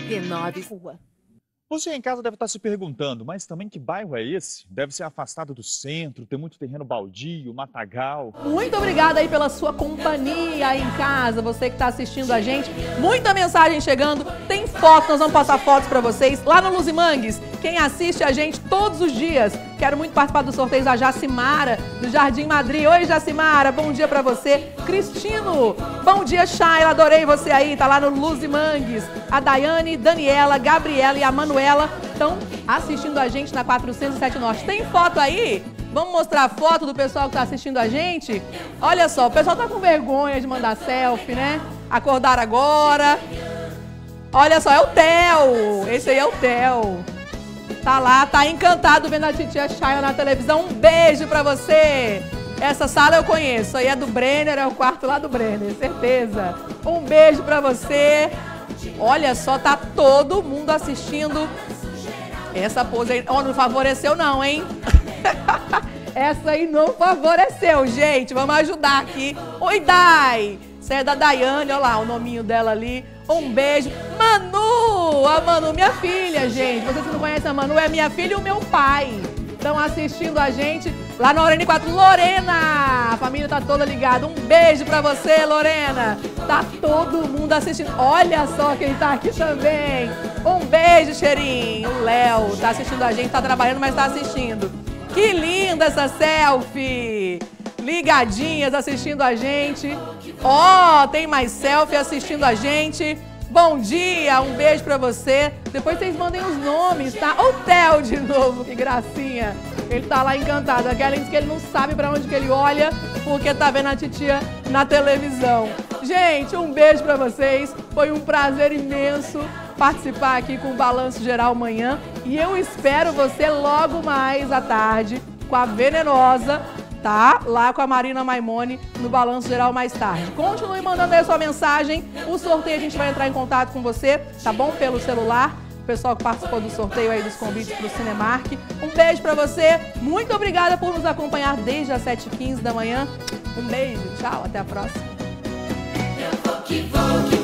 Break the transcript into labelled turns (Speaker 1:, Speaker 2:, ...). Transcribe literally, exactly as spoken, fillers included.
Speaker 1: Renove Rua.
Speaker 2: Você em casa deve estar se perguntando, mas também que bairro é esse? Deve ser afastado do centro, tem muito terreno baldio, matagal.
Speaker 3: Muito obrigada aí pela sua companhia aí em casa, você que está assistindo a gente. Muita mensagem chegando, tem foto, nós vamos passar fotos para vocês lá no Luzimangues. Quem assiste a gente todos os dias, quero muito participar do sorteio da Jacimara, do Jardim Madrid. Oi, Jacimara, bom dia para você. Cristino, bom dia, Shayla, adorei você aí, tá lá no Luzimangues. A Daiane, Daniela, Gabriela e a Manuela estão assistindo a gente na quatrocentos e sete Norte. Tem foto aí? Vamos mostrar a foto do pessoal que está assistindo a gente? Olha só, o pessoal tá com vergonha de mandar selfie, né? Acordaram agora. Olha só, é o Theo. Esse aí é o Theo. Tá lá, tá encantado vendo a titia Shayla na televisão. Um beijo pra você. Essa sala eu conheço. Aí é do Brenner, é o quarto lá do Brenner, certeza. Um beijo pra você. Olha só, tá todo mundo assistindo. Essa pose aí, oh, não favoreceu não, hein? Essa aí não favoreceu, gente. Vamos ajudar aqui. Oi, Dai. Essa é da Daiane, olha lá o nominho dela ali. Um beijo. Manu, a Manu, minha filha, gente. Vocês que não conhecem a Manu, é minha filha e o meu pai. Estão assistindo a gente lá na Hora N quatro. Lorena, a família tá toda ligada. Um beijo pra você, Lorena. Tá todo mundo assistindo. Olha só quem tá aqui também. Um beijo, Cheirinho. O Léo tá assistindo a gente, tá trabalhando, mas tá assistindo. Que linda essa selfie. Ligadinhas assistindo a gente. Ó, oh, tem mais selfie assistindo a gente. Bom dia, um beijo pra você. Depois vocês mandem os nomes, tá? O Theo de novo, que gracinha. Ele tá lá encantado. A Kellen diz que ele não sabe pra onde que ele olha, porque tá vendo a titia na televisão. Gente, um beijo pra vocês. Foi um prazer imenso participar aqui com o Balanço Geral amanhã. E eu espero você logo mais à tarde com a Venenosa, tá? Lá com a Marina Maimone no Balanço Geral mais tarde. Continue mandando aí a sua mensagem. O sorteio a gente vai entrar em contato com você, tá bom? Pelo celular. O pessoal que participou do sorteio aí dos convites pro Cinemark. Um beijo pra você. Muito obrigada por nos acompanhar desde as sete e quinze da manhã. Um beijo, tchau, até a próxima.
Speaker 4: Eu vou que vou que